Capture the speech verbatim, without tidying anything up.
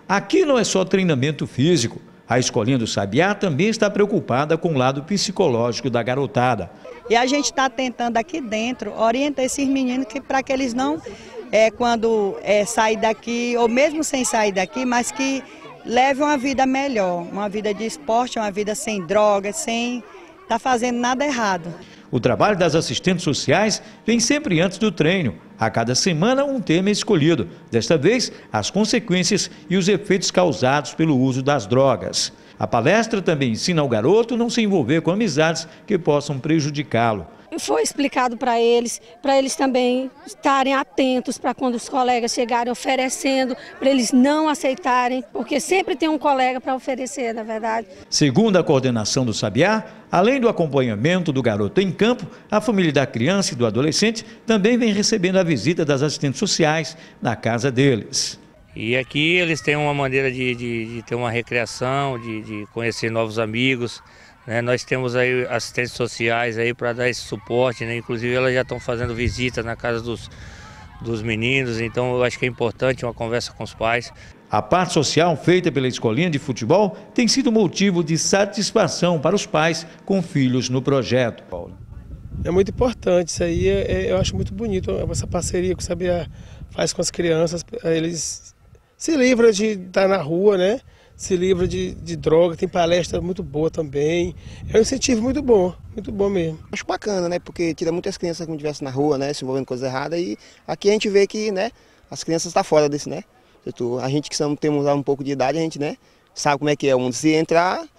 Aqui não é só treinamento físico. A Escolinha do Sabiá também está preocupada com o lado psicológico da garotada. E a gente está tentando aqui dentro orientar esses meninos que, para que eles não, é, quando é, sair daqui, ou mesmo sem sair daqui, mas que levem uma vida melhor, uma vida de esporte, uma vida sem drogas, sem estar fazendo nada errado. O trabalho das assistentes sociais vem sempre antes do treino. A cada semana um tema é escolhido. Desta vez, as consequências e os efeitos causados pelo uso das drogas. A palestra também ensina ao garoto a não se envolver com amizades que possam prejudicá-lo. Foi explicado para eles, para eles também estarem atentos para quando os colegas chegarem oferecendo, para eles não aceitarem, porque sempre tem um colega para oferecer, na verdade. Segundo a coordenação do Sabiá, além do acompanhamento do garoto em campo, a família da criança e do adolescente também vem recebendo a visita das assistentes sociais na casa deles. E aqui eles têm uma maneira de, de, de ter uma recreação, de, de conhecer novos amigos. Né? Nós temos aí assistentes sociais aí para dar esse suporte, né? Inclusive elas já estão fazendo visitas na casa dos, dos meninos, então eu acho que é importante uma conversa com os pais. A parte social feita pela escolinha de futebol tem sido motivo de satisfação para os pais com filhos no projeto. É muito importante isso aí, é, eu acho muito bonito essa parceria que o Sabiá faz com as crianças, eles se livram de estar na rua, né? Se livra de, de droga, tem palestra muito boa também. É um incentivo muito bom, muito bom mesmo. Acho bacana, né? Porque tira muitas crianças que não estivessem na rua, né? Se envolvendo com coisa errada. E aqui a gente vê que, né? As crianças estão fora desse, né? A gente que temos um pouco de idade, a gente, né? Sabe como é que é. Onde se entrar,